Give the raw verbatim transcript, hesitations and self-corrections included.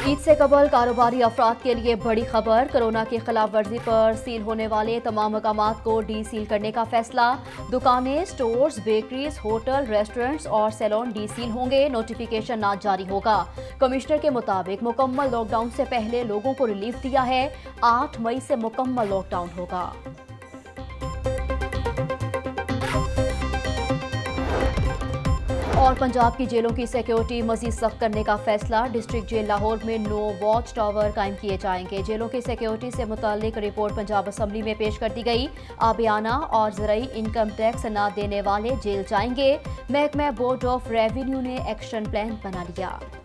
ईद से कबल कारोबारी अफराद के लिए बड़ी खबर। कोरोना की खिलाफ वर्जी पर सील होने वाले तमाम मकामात को डी सील करने का फैसला। दुकानें, स्टोर्स, बेकरीज, होटल, रेस्टोरेंट्स और सैलून डी सील होंगे। नोटिफिकेशन आज जारी होगा। कमिश्नर के मुताबिक मुकम्मल लॉकडाउन से पहले लोगों को रिलीफ दिया है। आठ मई से मुकम्मल लॉकडाउन होगा। और पंजाब की जेलों की सिक्योरिटी मजीद सख्त करने का फैसला। डिस्ट्रिक्ट जेल लाहौर में नो वॉच टावर कायम किए जाएंगे। जेलों की सिक्योरिटी से मुतालिक रिपोर्ट पंजाब असम्बली में पेश कर दी गई। आबियाना और ज़राई इनकम टैक्स न देने वाले जेल जाएंगे। महकमा बोर्ड ऑफ रेवेन्यू ने एक्शन प्लान बना लिया।